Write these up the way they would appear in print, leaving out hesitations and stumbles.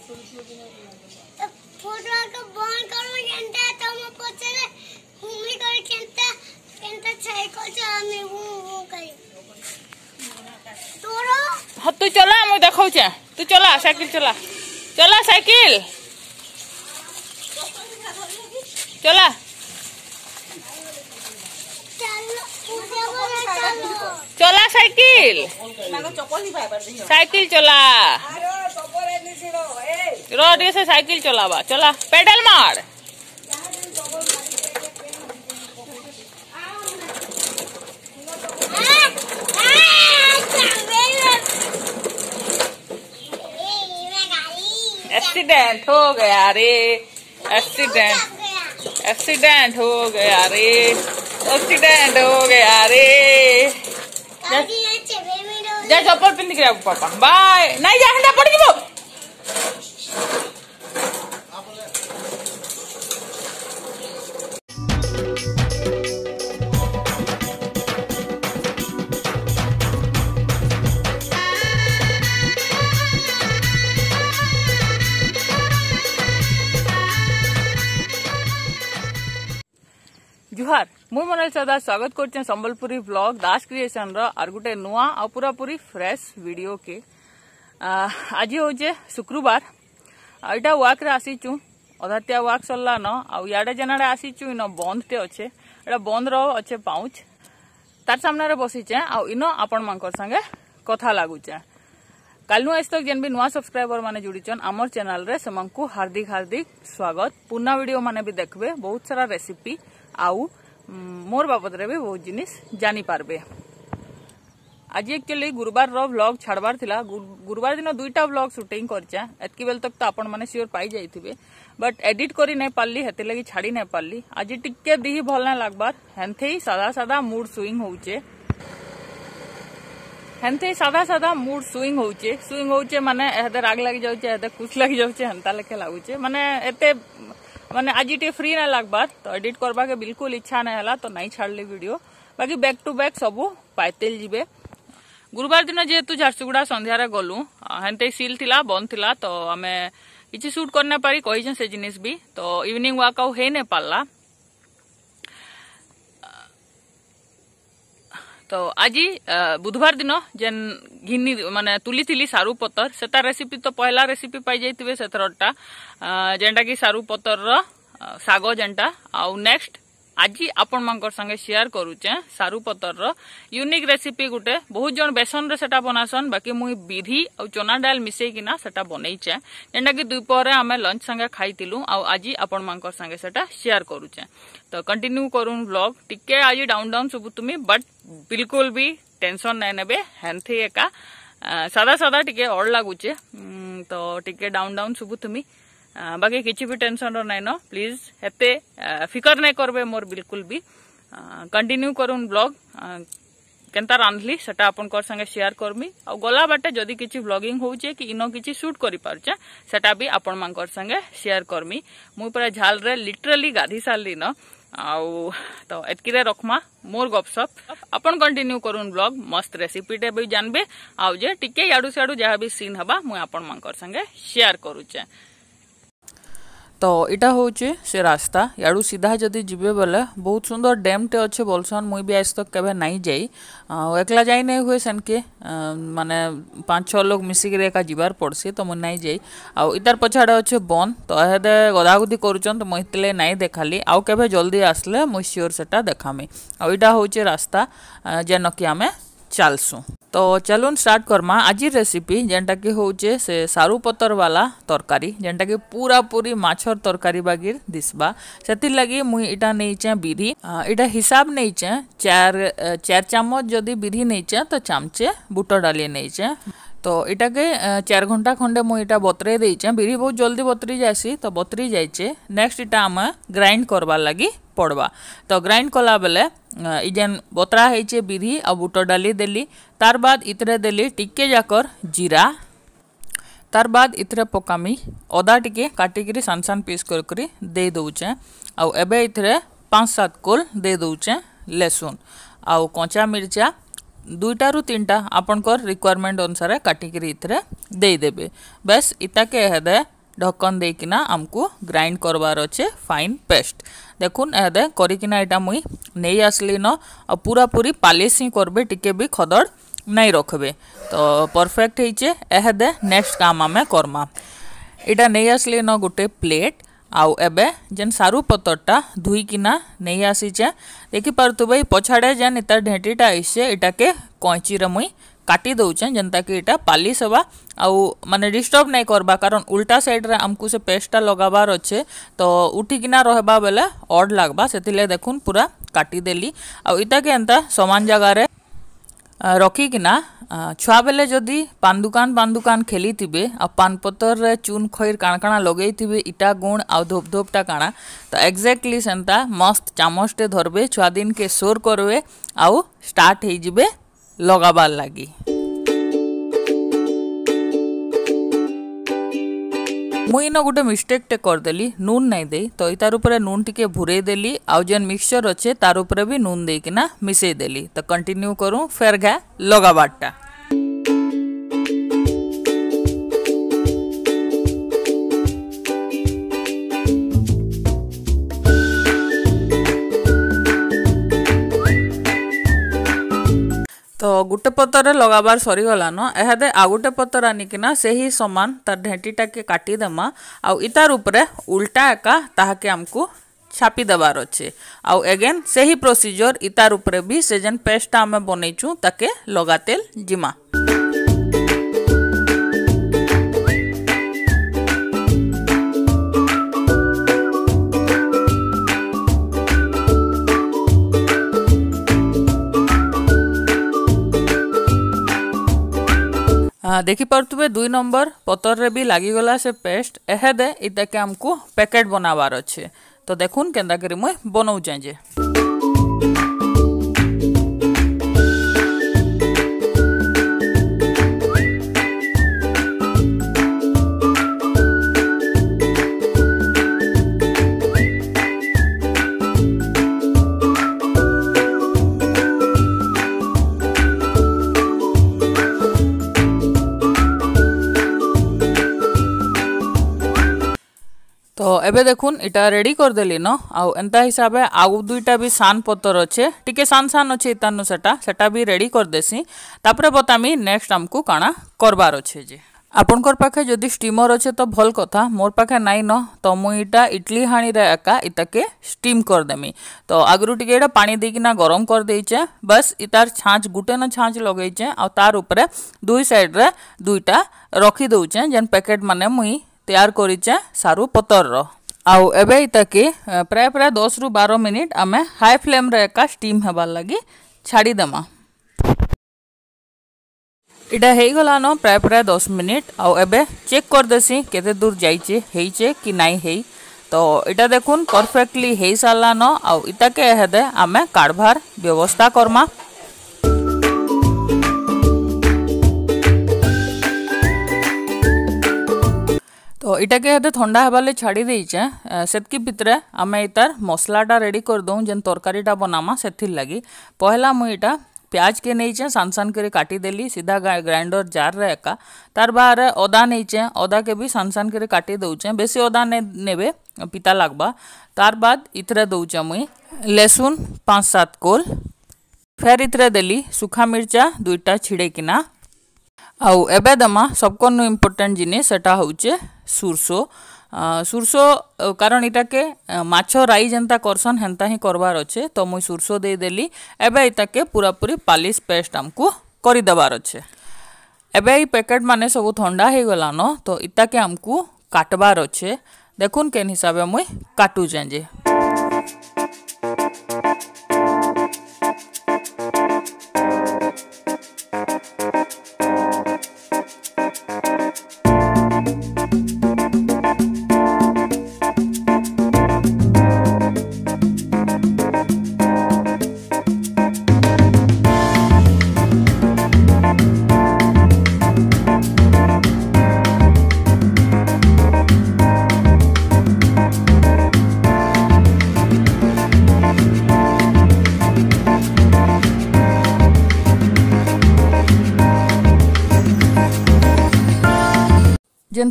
तो फोटो को बंद करो जनता तुम पछरे घूमी कर केंता केंता साइकिल चलाने वो करी तोरो हाँ तू चला मैं देखौ छे तू चला साइकिल चला चला साइकिल चला चला साइकिल साइकिल चला रोड से साइकिल चलावा चला पेडल मार एक्सीडेंट हो गया रे एक्सीडेंट हो गया रे एक्सीडेंट हो गया रे जा चप्पल पिंध के पापा बाय नहीं जा हंडा पड़ जीवो जुहार मुई मनल सदा स्वागत करछे संबलपुरी ब्लॉग दास क्रिएशन रो और गुटे नुआ और पूरा पूरी फ्रेश वीडियो के आज होचे शुक्रवार एटा वाक रे आसीचु अधातिया वाक सरला न आ याडे जनाडे आसीचु इन बंद टे अच्छे एटा बंद रो अच्छे पाउच तार सामने रे बसीचे आ इन आपण मानकर संगे कथा लागुचे कालनु आज तक जेन भी नुआ सब्सक्राइबर माने जुड़ीचन आमर चैनल रे समंकु हार्दिक हार्दिक स्वागत पुना वीडियो माने भी देखबे बहुत सारा रेसिपी आउ मोर बाबद रे भी बहुत जिनिस जानी पारबे आज एक्चुअली गुरुवार रो व्लॉग छाड़बार थिला गुरुवार दिन दुईटा व्लॉग शूटिंग करछा एतकी बेल तक तो आपण माने श्योर पाई जाइथिबे बट एडिट करी नै पारली हेते लगी छाड़ी नै पारली आज टिके दिही भल नै लागबार हेंथे ही सादा सादा मूड स्विंग होउचे हेंथे सादा सादा मूड स्विंग होउचे माने एहदे राग लागि जाउचे एहदे खुश लागि जाउचे हंता लेखे लागुचे माने एते माने आज टे फ्री ना लागबार तो एडिट करबा के बिल्कुल इच्छा ना हला तो नहीं छाड़ली वीडियो बाकी बैक टू बैक सबू पाइतेल जीवे गुरुवार दिन जेहेतु झारसुगुड़ा संध्या रे गलु हेंते सील थिला बंद थिला तो आमे किछि शूट करना पारी कहिछन से जिनिस भी तो इवनिंग वॉक आउ हे ने पाला तो आज बुधवार दिन जेन घिनी माने तुली थिली सारू पतर सेता रेसिपी तो पहला रेसिपी पाई जाइतिबे सेथरटा जेंटा की सारू पतर रो सागो जेंटा आउ नेक्स्ट आज आपण मानकर संगे शेयर करूचे सारू पतर रो यूनिक रेसिपी गुटे बहुत जन बेसन रे सेटा बनासन बाकी मुई विधि और चना डाल मिसई किना सेटा बनैचे जेंटा की दुपहर आमे लंच संगे खाइतिलु आ आज आपण मानकर संगे सेटा शेयर करूचे तो कंटिन्यू करूं व्लॉग टिके आज डाउन डाउन सब तुमी बट बिल्कुल भी टेंशन नै नेबे हेंथे एका सादा सादा टिके और लागुचे तो टिके डाउन डाउन सब तुमी बाकी किछि भी टेंशन रो नै न प्लीज हेते फिकर नै करबे मोर बिल्कुल भी कंटिन्यू करूं व्लॉग केनता रांधली सेटा अपन कर संगे शेयर करमी आ गला बाटे जदी किछि व्लॉगिंग होउचे कि इनो किछि शूट करि पारचे सेटा भी अपन मानकर संगे शेयर करमी मु पूरा झाल रे लिटरली गाधी सालली न आउ तो एतकी रे रखमा मोर गपसप अपन कंटिन्यू करूं व्लॉग मस्त रेसिपी टे भी जानबे आउ जे टिके याडू साडू जहा भी सीन हबा मु अपन मानकर संगे शेयर करूचे तो इटा होचे से रास्ता याडू सीधा जदि जीवे बोले बहुत सुंदर डैम टे अच्छे बोलसन मुई भी आज तक केबे नहीं जाई एकला जाई नहीं हुए सेनके माने 5-6 लोग मिसिक रे का जीवार पड़सी तो मुई नहीं जाई आ इतार पछाड़े अच्छे बन तो हेदे गदागुदी करूचन तो मुई तले नहीं देखाली आउ केबे जल्दी आसले मुई श्योर सेटा देखामी आ इटा होचे रास्ता जेन कि आमे चलसु तो चलून स्टार्ट करमा आज रेसिपी जेनटा कि होचे से सारू पतर वाला तरकारी जेनटा कि पूरा पूरी माछर तरकारी बागिर दिसबा सेति लगी मुई इटा नैचे बिरी इटा हिसाब नैचे 4 चम्मच जदि बिरी नैचे तो चामचे बुट डाली नैचे तो इटा के 4 घंटा खंडे मुई इटा बतरे देइचे बिरी बहुत जल्दी बतरी जासी तो बतरी जाइचे नेक्स्ट इटा आमे ग्राइंड करबा लगी पड़वा तो ग्राइंड कला बेले इजेन बतरा हेचे बिरी आ बुट डाली देली तार बाद इतरे देली टिके जाकर जीरा तार बाद इतरे पकामी अदा टिके काटिकरी सान सान पीस करकरी दे दउचे आ एबे इतरे 5-7 कोल दे दउचे लहसुन आ कंचा मिर्चा दुईटा रु तीनटा आपनकर रिक्वायरमेंट अनुसार काटिकी इतरे देदेबे। बस इताके हेदे ढक्कन देकिना आमको ग्राइंड करवार अच्छे फाइन पेस्ट। देखुन एदे करिकिना एटा मुई नहीं आसली न पूरा पूरी पालिश ही करबे, टिके भी खदड़ नहीं रखबे। तो परफेक्ट होइचे। एहदे नेक्स्ट काम आमे करमा। इटा नहीं आसली न गोटे प्लेट आउ एबे जेन सारू पतरटा धुईकिना नहीं आसीचे देखि पारतुबे पछाड़े जेन इतार ढेंटीटा आइसे इटाके कैंची रे मुई काटी दउचे जेनता कि इटा पालिश हवा आउ माने डिस्टर्ब नहीं करबा, कारण उल्टा साइड रे हमकु से पेस्टटा लगाबार अच्छे तो उठिकिना रहबा बेले ऑड लागबा, सेतिले देखुन पूरा काटी देली। आउ इताके एंता समान जगह रे रखिकिना छुआ बेले जदि पान दुकान खेली थिबे आ पान पतर रे चून खैर काण काणा लगेई थिबे इटा गुण आ धोप धोपटा काणा तो एक्जेक्टली सेंता मस्त चामचटे धरबे, छुआ दिन के सोर करबे आउ स्टार्ट हो जिबे लगाबार लागी। मुई न गोटे मिस्टेक टे करदेली, नून नहीं दे तो इतार ऊपर नून टिके भुरे देली आउ जेन मिक्सचर अच्छे तार ऊपर भी नून देकिना मिसई देली। तो कंटिन्यू करूँ फेर घा लगाबारटा। तो गोटे पतर लगाबार सरीगला न एहादे आ गोटे पतर आनिकिना से ही समान तार ढेंटीटा के काटिदेमा आउ इतार उपरे उल्टा एका ताहाके आमको छापी देबार अच्छे। आउ एगेन से ही प्रोसीजर इतार उपरे भी से जेन पेस्टा आमे बनैचु ताके लगातेल जिमा। देखि पारतुबे 2 नंबर पतर रे भी लागिगला से पेस्ट। एहेदे इताके हमको पैकेट बनावार अच्छे। तो देखुन केंदा करी मुई बनौ जे। तो एबे देखुन इटा रेडी कर देली न आउ एंता हिसाबे आउ दुईटा भी सान पतर अच्छे टिके सान सान अच्छे इतानु सेटा भी रेडी कर देसी। तापरे बतामी नेक्स्ट हमको काना करबार अच्छे जे। आपनकर पाखे जदि स्टीमर अच्छे तो भल कथा, मोर पाखे नाई न तो मुई इटा इडली हाणी रे एका इताके स्टीम कर देमी। तो आगरु टिके एटा पानी देकिना गरम कर देइचे, बस इतार छांच गुटे न छांच लगेइचे आ तार ऊपर दुई साइड रे दुईटा रखी दउचे जेन पैकेट माने मुई तैयार करिचे सारू पतर रो। आउ एबे इताके प्राय 10 रु 12 मिनिट आमे हाई फ्लेम रे एका स्टीम हेबार लगी छाड़ी देमा। इटा हेई गला न प्राय 10 मिनिट। आउ एबे चेक कर देसी केते दूर जाइचे हेइचे कि नाई हेई। तो इटा देखुन परफेक्टली हेई साला न आउ इताके हेदे आमे काढभार व्यवस्था करमा। तो इटाके हेदे ठंडा हेबाले छाड़ी देइचे। सेतकी भितरे आमे इतार मसलाटा रेडी कर दऊ जेन तरकारीटा बनामा सेथिर लगी। पहला मुई इटा प्याज के नहींचे सान सान करे काटी देली सीधा ग्राइंडर जार रे एका। तार बाहर अदा नहींचे, अदा के भी सान सान करे काटी दउचे, बेसी अदा ने नेबे पिता लागबा। तार बाद इतरे दउचे मुई लहसुन 5-7 कोल, फेर इतरे देली सुखा मिर्चा 2टा छिड़े किना। आउ एबे दमा सबकनु इम्पोर्टेंट जिनिस सेटा होउचे सुरसो। सुरसो कारण इटाके माछो राई जेंता करसन हेंता ही करबार अच्छे। तो मुई सुरसो दे देली। एबे इटाके पूरा पूरी पालिश पेस्ट हमको करी देबार अच्छे। एबे ई पैकेट माने सब ठंडा हे गला न तो इटाके हमको काटबार अच्छे। देखुन केन हिसाबे मुई काटू जे।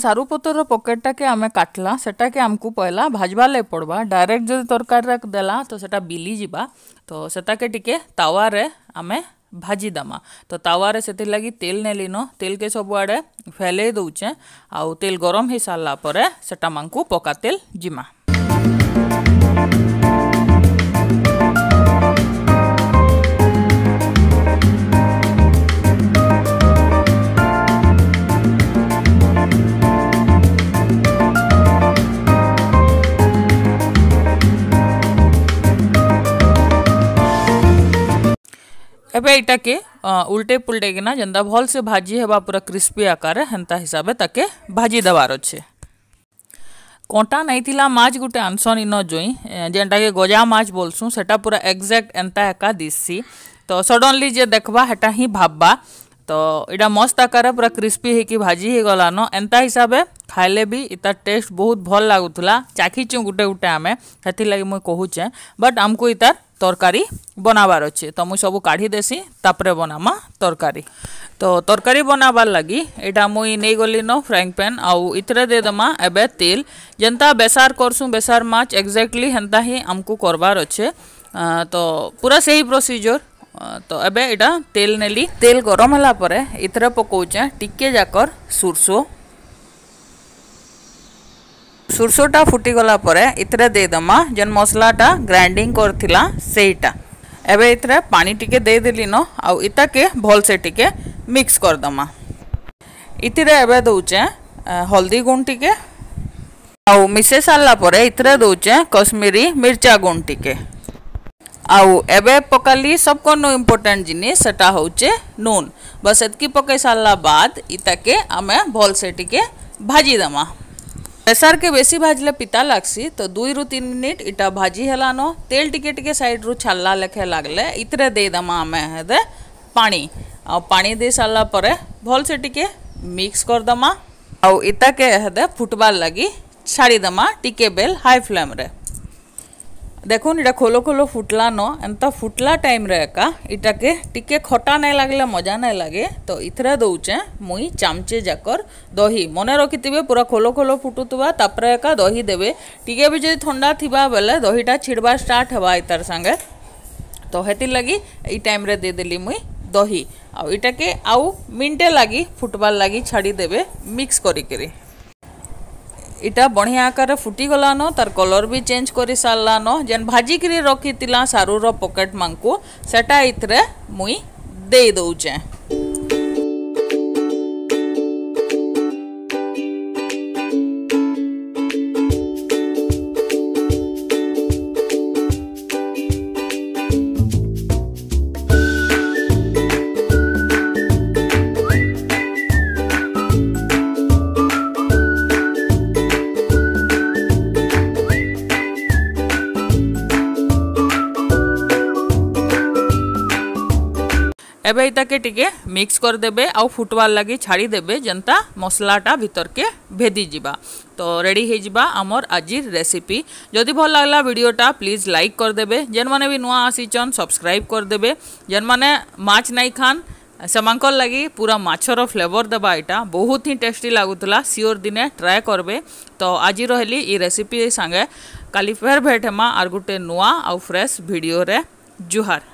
सारू पतर पकेटा के आमे काटला सेटा के हमको पहला भाजबा ले पड़वा। डायरेक्ट जो तरकारी रख देला तो सेटा बिली जीवा। तो सेटा के टिके तावा रे आमे भाजी दमा। तो तावा रे सेति लगी तेल नेली न तेल के सब आड़े फैले दउचे आउ तेल गरम हे सारला परे सेटा मांकु पका तेल जिमा। एबे इटा के उल्टे पुल्टे किना जंदा भल से भाजी हेबा पूरा क्रिस्पी आकार हेंता हिसाबे ताके भाजी दबार अच्छे। कोटा नहीं थिला माछ गुटे आनसन इन जोई जेनटा के गजा माछ बोलसु सेटा पूरा एग्जैक्ट एंता एका दिसी। तो सडनली जे देखबा हेटा ही भाबबा। तो इटा मस्त आकार पूरा क्रिस्पी है कि भाजी ही गला न एंता हिसाबे खाइले भी इता टेस्ट बहुत भल लागुथला। चाखीचु गुटे गुटे आमे हेथि लागि मुई कहूचे बट हमको इतार तरकारी बनाबार अच्छे। तो मुई सब काढ़ी देसी तापरे बनामा तरकारी। तो तरकारी बनाबार लगी एटा मुई नहीं गली न फ्राइंग पैन आउ इतरे दे दमा एबे तेल जेंता बेसार करसु बेसार माछ एग्जैक्टली हेंता ही हमको करबार अच्छे। तो पूरा सही प्रोसीजर। तो एबे एटा तेल नेली तेल गरम होला परे इतरे पकोचे टिके जाकर सुरसो सुरसोटा फुटी गला परे इतरे दे दमा जन मसलाटा ग्राइंडिंग करथिला सेटा। एबे इतरे पानी टिके दे देली न आउ इता के भल से टिके मिक्स कर दमा। इतरे एबे दउचे हल्दी गुण टिके आउ मिसे सारला परे इतरे दउचे कश्मीरी मिर्चा गुण टिके आउ एबे पकाली सबको नो इम्पोर्टेंट जिनिस सेटा होचे नून। बस एतकी पकाई सारला बाद इता के आमे भल से टिके भाजी दमा। प्रेसर के बेसी भाजले पिता लागसी। तो 2 रु 3 मिनिट इटा भाजी हेला न तेल टिके टिके साइड रु छाला लेखे लागले इतरे दे दमा आमे हेदे पानी आ पानी दे सारला परे भल से टिके मिक्स कर दमा आउ इता के हेदे फुटबार लगी छाड़ी दमा टिके बेल हाई फ्लेम रे। देखुन इटा खोलो खोलो फुटला न एंता फुटला टाइम रे एका इटा के टिके खटा नहीं लागले मजा नहीं लगे। तो इथरे दउचे मुई चामचे जाकर दही मने रखिथिबे पूरा खोलो खोलो फुटुतबा तापरे एका दही देबे। टिके भी जे ठंडा थिबा बेले दहीटा छिड़बा स्टार्ट हेबा इतार संगे। तो हेति लगी ई टाइम रे दे देली मुई दही आउ इटा के आउ मिनटे लगी फुटबार लगी छाड़ी देबे मिक्स करी करी। इटा बढ़िया आकार फुटी गला न तार कलर भी चेंज करी सारला न जेन भाजी करी रखी तिला सारू रो पॉकेट मांकु सेटा इतरे मुई दे दउचे। एबे इता के टिके मिक्स कर देबे आउ फुटबार लगी छाड़ी देबे जनता मसलाटा भीतर के भेदी जिबा। तो रेडी हे जिबा हमर आजिर रेसिपी। जदि भल लागला वीडियोटा प्लीज लाइक कर देबे। जेन माने भी नुआ आसीचन सब्सक्राइब कर देबे। जेन माने माछ नहीं खान सेमांकर लगी पूरा माछर फ्लेवर देबा एटा बहुत ही टेस्टी लागुतला। सियोर दिने ट्राए करबे। तो आज रहली ई रेसिपी संगे काली फेर भेट हेमा आर गुटे नुआ आउ फ्रेश वीडियो रे। जुहार।